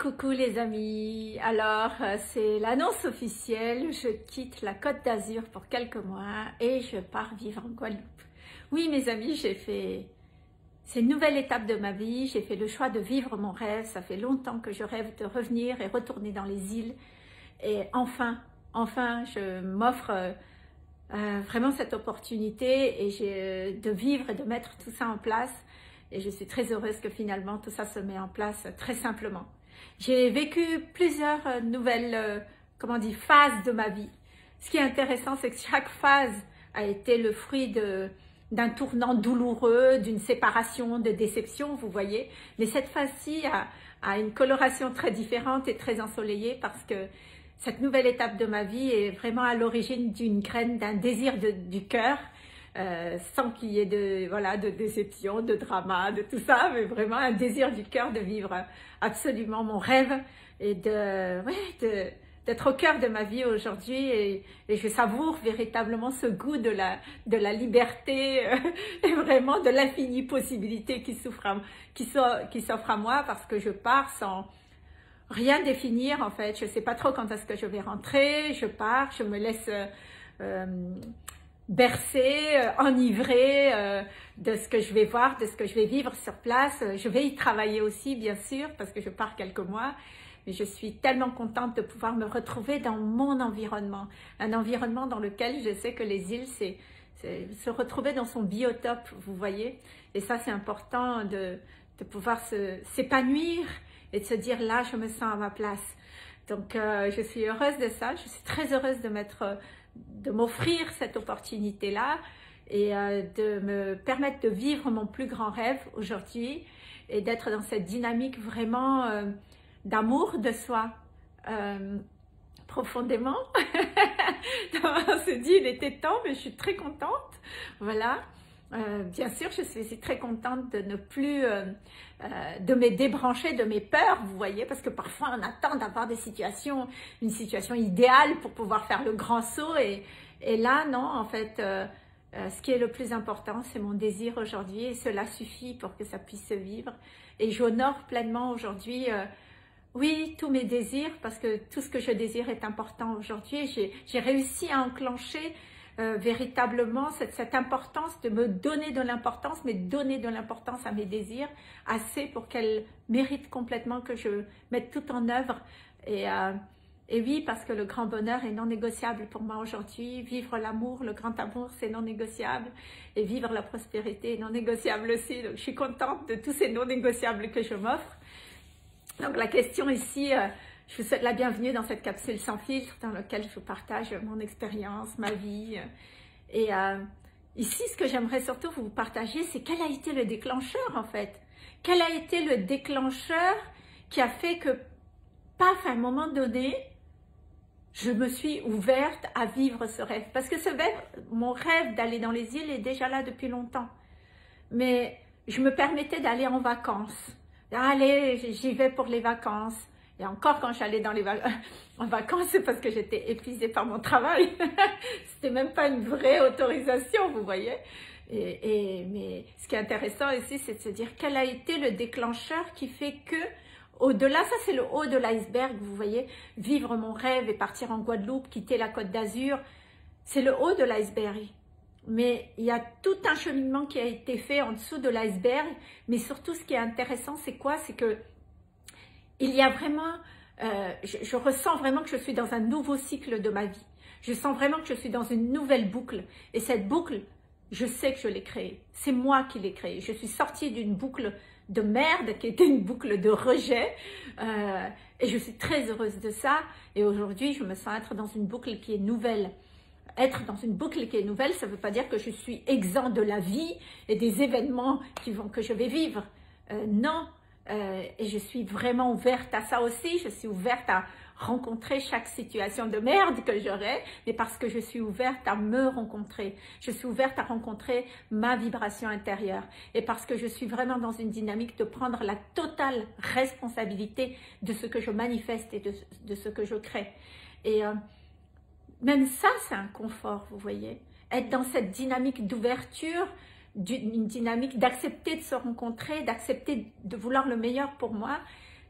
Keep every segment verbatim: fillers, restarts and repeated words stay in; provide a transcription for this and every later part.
Coucou les amis, alors euh, c'est l'annonce officielle, je quitte la Côte d'Azur pour quelques mois et je pars vivre en Guadeloupe. Oui mes amis, j'ai fait, c'est une nouvelle étape de ma vie, j'ai fait le choix de vivre mon rêve, ça fait longtemps que je rêve de revenir et retourner dans les îles et enfin, enfin je m'offre euh, euh, vraiment cette opportunité et j'ai, de vivre et de mettre tout ça en place et je suis très heureuse que finalement tout ça se met en place très simplement. J'ai vécu plusieurs euh, nouvelles euh, comment dire, phases de ma vie. Ce qui est intéressant, c'est que chaque phase a été le fruit de, d'un tournant douloureux, d'une séparation, de déception, vous voyez. Mais cette phase-ci a, a une coloration très différente et très ensoleillée parce que cette nouvelle étape de ma vie est vraiment à l'origine d'une graine, d'un désir de, du cœur. Euh, sans qu'il y ait de, voilà, de déception, de drama, de tout ça, mais vraiment un désir du cœur de vivre absolument mon rêve et de, ouais, de, d'être au cœur de ma vie aujourd'hui et, et je savoure véritablement ce goût de la, de la liberté euh, et vraiment de l'infinie possibilité qui s'offre à, qui so, qui s'offre à moi parce que je pars sans rien définir en fait. Je ne sais pas trop quand est-ce que je vais rentrer, je pars, je me laisse euh, bercée, euh, enivrée euh, de ce que je vais voir, de ce que je vais vivre sur place. Je vais y travailler aussi, bien sûr, parce que je pars quelques mois. Mais je suis tellement contente de pouvoir me retrouver dans mon environnement. Un environnement dans lequel je sais que les îles, c'est se retrouver dans son biotope, vous voyez. Et ça, c'est important de, de pouvoir s'épanouir et de se dire, là, je me sens à ma place. Donc, euh, je suis heureuse de ça. Je suis très heureuse de m'être... de m'offrir cette opportunité-là et euh, de me permettre de vivre mon plus grand rêve aujourd'hui et d'être dans cette dynamique vraiment euh, d'amour de soi euh, profondément. On se dit, il était temps, mais je suis très contente. Voilà. Euh, bien sûr, je suis aussi très contente de ne plus, euh, euh, de me débrancher de mes peurs, vous voyez, parce que parfois on attend d'avoir des situations, une situation idéale pour pouvoir faire le grand saut et, et là, non, en fait, euh, euh, ce qui est le plus important, c'est mon désir aujourd'hui et cela suffit pour que ça puisse se vivre et j'honore pleinement aujourd'hui, euh, oui, tous mes désirs parce que tout ce que je désire est important aujourd'hui et j'ai réussi à enclencher Euh, véritablement cette, cette importance de me donner de l'importance, mais donner de l'importance à mes désirs, assez pour qu'elles méritent complètement que je mette tout en œuvre. Et, euh, et oui, parce que le grand bonheur est non négociable pour moi aujourd'hui. Vivre l'amour, le grand amour, c'est non négociable. Et vivre la prospérité est non négociable aussi. Donc, je suis contente de tous ces non négociables que je m'offre. Donc, la question ici... Euh, Je vous souhaite la bienvenue dans cette capsule sans filtre dans laquelle je vous partage mon expérience, ma vie. Et euh, ici, ce que j'aimerais surtout vous partager, c'est quel a été le déclencheur en fait. Quel a été le déclencheur qui a fait que, paf, à un moment donné, je me suis ouverte à vivre ce rêve. Parce que ce rêve, mon rêve d'aller dans les îles est déjà là depuis longtemps. Mais je me permettais d'aller en vacances. Allez, j'y vais pour les vacances. Et encore quand j'allais dans les vac en vacances, c'est parce que j'étais épuisée par mon travail. C'était même pas une vraie autorisation, vous voyez. Et, et, mais ce qui est intéressant ici, c'est de se dire quel a été le déclencheur qui fait que, au-delà, ça c'est le haut de l'iceberg, vous voyez, vivre mon rêve et partir en Guadeloupe, quitter la Côte d'Azur, c'est le haut de l'iceberg. Mais il y a tout un cheminement qui a été fait en dessous de l'iceberg. Mais surtout, ce qui est intéressant, c'est quoi? C'est que il y a vraiment, euh, je, je ressens vraiment que je suis dans un nouveau cycle de ma vie. Je sens vraiment que je suis dans une nouvelle boucle. Et cette boucle, je sais que je l'ai créée. C'est moi qui l'ai créée. Je suis sortie d'une boucle de merde qui était une boucle de rejet. Euh, et je suis très heureuse de ça. Et aujourd'hui, je me sens être dans une boucle qui est nouvelle. Être dans une boucle qui est nouvelle, ça ne veut pas dire que je suis exempt de la vie et des événements qui vont, que je vais vivre. Euh, non. Euh, et je suis vraiment ouverte à ça aussi, je suis ouverte à rencontrer chaque situation de merde que j'aurai, mais parce que je suis ouverte à me rencontrer, je suis ouverte à rencontrer ma vibration intérieure, et parce que je suis vraiment dans une dynamique de prendre la totale responsabilité de ce que je manifeste et de, de ce que je crée. Et euh, même ça, c'est un confort, vous voyez, être dans cette dynamique d'ouverture, une dynamique d'accepter de se rencontrer, d'accepter de vouloir le meilleur pour moi,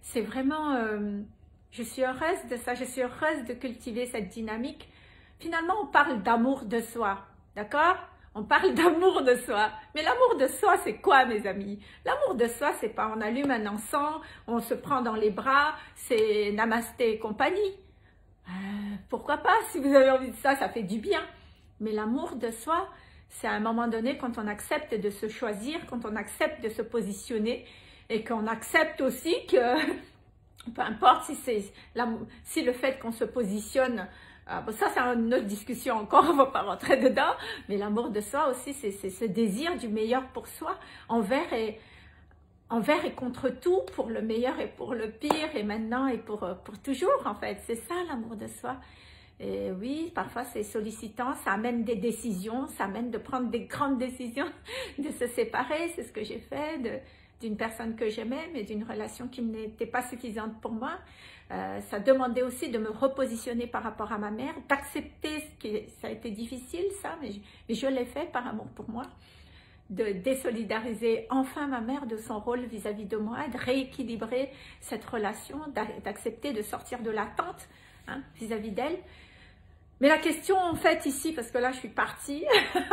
c'est vraiment, euh, je suis heureuse de ça, je suis heureuse de cultiver cette dynamique. Finalement, on parle d'amour de soi, d'accord? On parle d'amour de soi. Mais l'amour de soi, c'est quoi, mes amis? L'amour de soi, c'est pas on allume un encens, on se prend dans les bras, c'est namasté et compagnie. Euh, pourquoi pas? Si vous avez envie de ça, ça fait du bien. Mais l'amour de soi, c'est à un moment donné quand on accepte de se choisir, quand on accepte de se positionner et qu'on accepte aussi que, peu importe si c'est si le fait qu'on se positionne, euh, bon, ça c'est une autre discussion encore, on ne va pas rentrer dedans, mais l'amour de soi aussi, c'est ce désir du meilleur pour soi, envers et, envers et contre tout, pour le meilleur et pour le pire, et maintenant et pour, pour toujours en fait, c'est ça l'amour de soi. Et oui, parfois c'est sollicitant, ça amène des décisions, ça amène de prendre des grandes décisions, de se séparer, c'est ce que j'ai fait, d'une personne que j'aimais, mais d'une relation qui n'était pas suffisante pour moi. Euh, ça demandait aussi de me repositionner par rapport à ma mère, d'accepter ce qui, ça a été difficile ça, mais je, mais je l'ai fait par amour pour moi, de désolidariser enfin ma mère de son rôle vis-à-vis de moi, de rééquilibrer cette relation, d'accepter de sortir de l'attente hein, vis-à-vis d'elle. Mais la question en fait ici, parce que là je suis partie,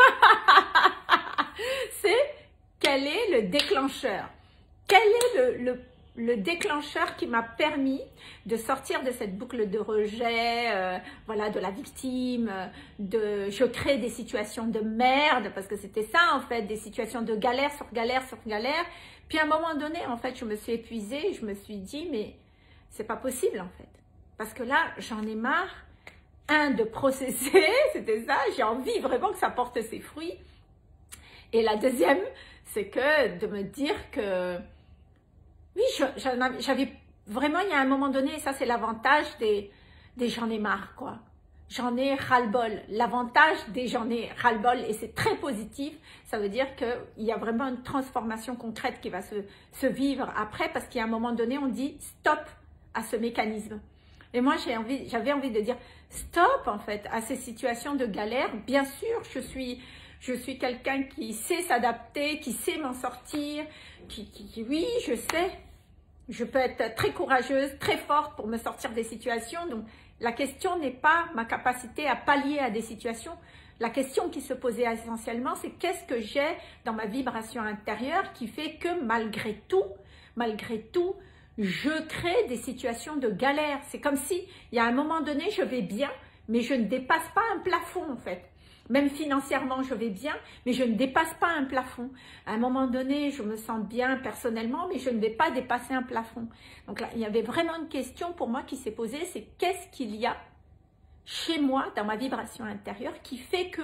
c'est quel est le déclencheur? Quel est le, le, le déclencheur qui m'a permis de sortir de cette boucle de rejet, euh, voilà, de la victime, euh, de je crée des situations de merde, parce que c'était ça en fait, des situations de galère sur galère sur galère. Puis à un moment donné, en fait, je me suis épuisée, je me suis dit, mais c'est pas possible en fait. Parce que là, j'en ai marre. Un, de processer, c'était ça, j'ai envie vraiment que ça porte ses fruits. Et la deuxième, c'est que de me dire que, oui, j'avais vraiment, il y a un moment donné, et ça c'est l'avantage des, des j'en ai marre, quoi. J'en ai ras-le-bol. L'avantage des j'en ai ras-le-bol, et c'est très positif, ça veut dire qu'il y a vraiment une transformation concrète qui va se, se vivre après, parce qu'il y a un moment donné, on dit stop à ce mécanisme. Et moi, j'ai envie, j'avais envie de dire stop, en fait, à ces situations de galère. Bien sûr, je suis, je suis quelqu'un qui sait s'adapter, qui sait m'en sortir, qui, qui, qui, oui, je sais, je peux être très courageuse, très forte pour me sortir des situations. Donc, la question n'est pas ma capacité à pallier à des situations. La question qui se posait essentiellement, c'est qu'est-ce que j'ai dans ma vibration intérieure qui fait que malgré tout, malgré tout, je crée des situations de galère. C'est comme si, il y a un moment donné, je vais bien, mais je ne dépasse pas un plafond en fait. Même financièrement, je vais bien, mais je ne dépasse pas un plafond. À un moment donné, je me sens bien personnellement, mais je ne vais pas dépasser un plafond. Donc là, il y avait vraiment une question pour moi qui s'est posée, c'est qu'est-ce qu'il y a chez moi, dans ma vibration intérieure, qui fait que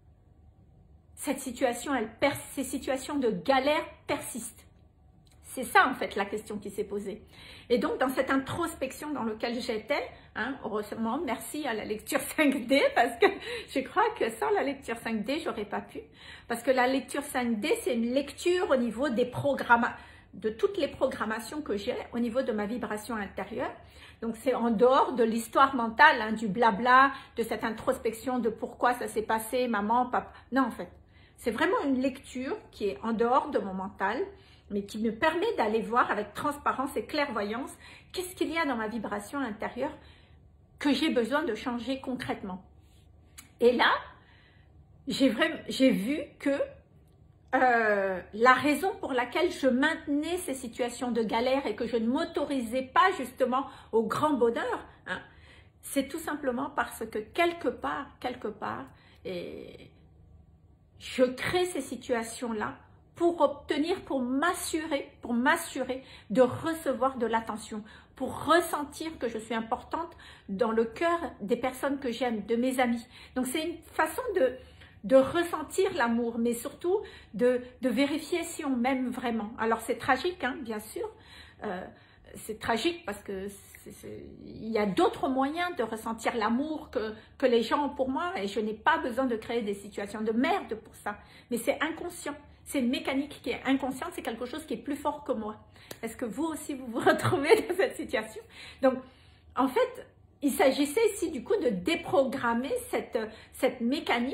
cette situation, elle pers- ces situations de galère persistent. C'est ça, en fait, la question qui s'est posée. Et donc, dans cette introspection dans laquelle j'étais, hein, heureusement, merci à la lecture cinq D, parce que je crois que sans la lecture cinq D, j'aurais pas pu. Parce que la lecture cinq D, c'est une lecture au niveau des programmes, de toutes les programmations que j'ai au niveau de ma vibration intérieure. Donc, c'est en dehors de l'histoire mentale, hein, du blabla, de cette introspection de pourquoi ça s'est passé, maman, papa. Non, en fait, c'est vraiment une lecture qui est en dehors de mon mental, mais qui me permet d'aller voir avec transparence et clairvoyance qu'est-ce qu'il y a dans ma vibration intérieure que j'ai besoin de changer concrètement. Et là, j'ai vraiment, j'ai vu que euh, la raison pour laquelle je maintenais ces situations de galère et que je ne m'autorisais pas justement au grand bonheur, hein, c'est tout simplement parce que quelque part, quelque part, et je crée ces situations-là pour obtenir, pour m'assurer, pour m'assurer de recevoir de l'attention, pour ressentir que je suis importante dans le cœur des personnes que j'aime, de mes amis. Donc c'est une façon de, de ressentir l'amour, mais surtout de, de vérifier si on m'aime vraiment. Alors c'est tragique, hein, bien sûr, euh, c'est tragique parce que c'est, c'est, il y a d'autres moyens de ressentir l'amour que, que les gens ont pour moi, et je n'ai pas besoin de créer des situations de merde pour ça, mais c'est inconscient. C'est une mécanique qui est inconsciente, c'est quelque chose qui est plus fort que moi. Est-ce que vous aussi, vous vous retrouvez dans cette situation? Donc, en fait, il s'agissait ici du coup de déprogrammer cette, cette mécanique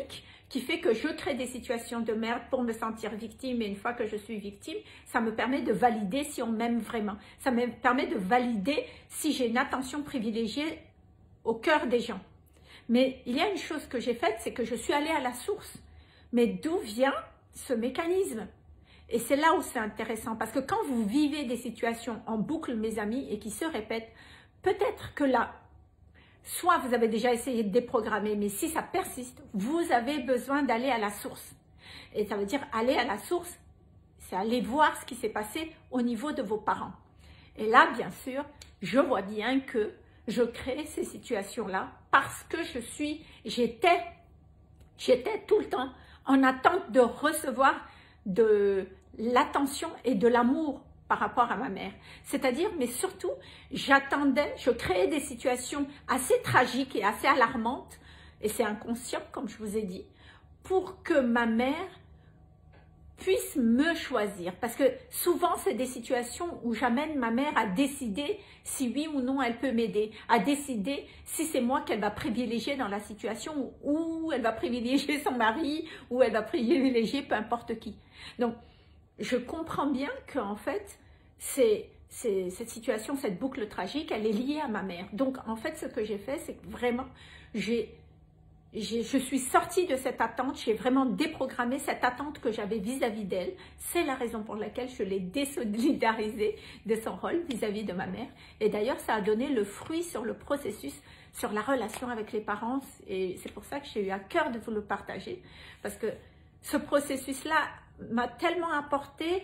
qui fait que je crée des situations de merde pour me sentir victime, et une fois que je suis victime, ça me permet de valider si on m'aime vraiment. Ça me permet de valider si j'ai une attention privilégiée au cœur des gens. Mais il y a une chose que j'ai faite, c'est que je suis allée à la source. Mais d'où vient ce mécanisme? Et c'est là où c'est intéressant, parce que quand vous vivez des situations en boucle, mes amis, et qui se répètent, peut-être que là, soit vous avez déjà essayé de déprogrammer, mais si ça persiste, vous avez besoin d'aller à la source. Et ça veut dire aller à la source, c'est aller voir ce qui s'est passé au niveau de vos parents. Et là, bien sûr, je vois bien que je crée ces situations-là parce que je suis, j'étais, j'étais tout le temps en attente de recevoir de l'attention et de l'amour par rapport à ma mère. C'est-à-dire, mais surtout, j'attendais, je créais des situations assez tragiques et assez alarmantes, et c'est inconscient, comme je vous ai dit, pour que ma mère puisse me choisir. Parce que souvent, c'est des situations où j'amène ma mère à décider si oui ou non elle peut m'aider, à décider si c'est moi qu'elle va privilégier dans la situation, ou elle va privilégier son mari, ou elle va privilégier peu importe qui. Donc, je comprends bien qu'en fait, c'est, c'est, cette situation, cette boucle tragique, elle est liée à ma mère. Donc, en fait, ce que j'ai fait, c'est que vraiment, j'ai, j'ai, je suis sortie de cette attente, j'ai vraiment déprogrammé cette attente que j'avais vis-à-vis d'elle. C'est la raison pour laquelle je l'ai désolidarisée de son rôle vis-à-vis de ma mère. Et d'ailleurs, ça a donné le fruit sur le processus, sur la relation avec les parents. Et c'est pour ça que j'ai eu à cœur de vous le partager. Parce que ce processus-là m'a tellement apporté,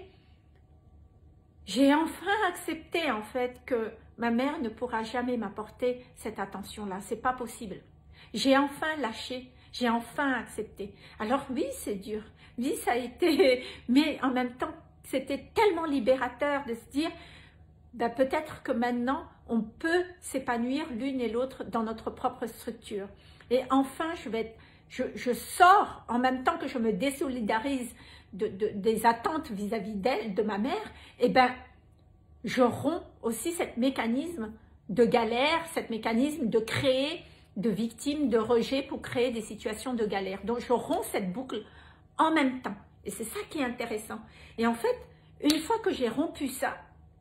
j'ai enfin accepté en fait que ma mère ne pourra jamais m'apporter cette attention-là, c'est pas possible. J'ai enfin lâché, j'ai enfin accepté. Alors oui, c'est dur, oui, ça a été, mais en même temps, c'était tellement libérateur de se dire, ben, peut-être que maintenant, on peut s'épanouir l'une et l'autre dans notre propre structure. Et enfin, je vais être, je, je sors en même temps que je me désolidarise De, de, des attentes vis-à-vis d'elle, de ma mère, et ben je romps aussi cette mécanisme de galère, cette mécanisme de créer de victimes, de rejet pour créer des situations de galère. Donc je romps cette boucle en même temps. Et c'est ça qui est intéressant. Et en fait, une fois que j'ai rompu ça,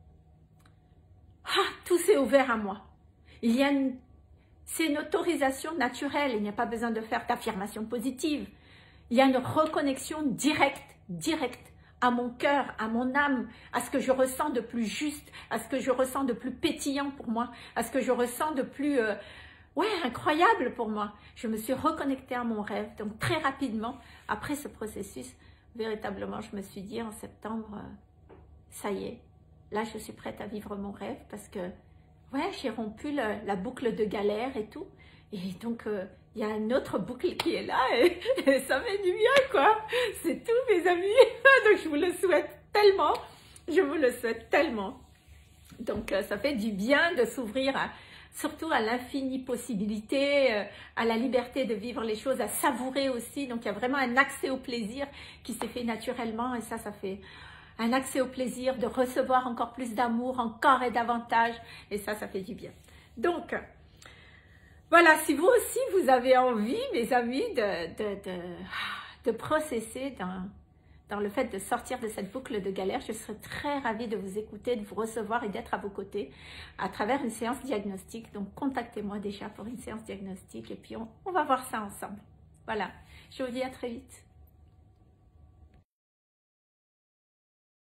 ah, tout s'est ouvert à moi. Il y a une, c'est une autorisation naturelle, il n'y a pas besoin de faire d'affirmation positive. Il y a une reconnexion directe, directe à mon cœur, à mon âme, à ce que je ressens de plus juste, à ce que je ressens de plus pétillant pour moi, à ce que je ressens de plus, euh, ouais, incroyable pour moi. Je me suis reconnectée à mon rêve. Donc très rapidement, après ce processus, véritablement, je me suis dit en septembre, euh, ça y est, là je suis prête à vivre mon rêve parce que, ouais, j'ai rompu le, la boucle de galère et tout. Et donc, euh, il y a une autre boucle qui est là et, et ça fait du bien, quoi. C'est tout, mes amis. Donc, je vous le souhaite tellement. Je vous le souhaite tellement. Donc, euh, ça fait du bien de s'ouvrir à, surtout à l'infinie possibilité, euh, à la liberté de vivre les choses, à savourer aussi. Donc, il y a vraiment un accès au plaisir qui s'est fait naturellement et ça, ça fait un accès au plaisir de recevoir encore plus d'amour, encore et davantage. Et ça, ça fait du bien. Donc, voilà, si vous aussi, vous avez envie, mes amis, de, de, de, de processer dans, dans le fait de sortir de cette boucle de galère, je serais très ravie de vous écouter, de vous recevoir et d'être à vos côtés à travers une séance diagnostique. Donc, contactez-moi déjà pour une séance diagnostique et puis on, on va voir ça ensemble. Voilà, je vous dis à très vite.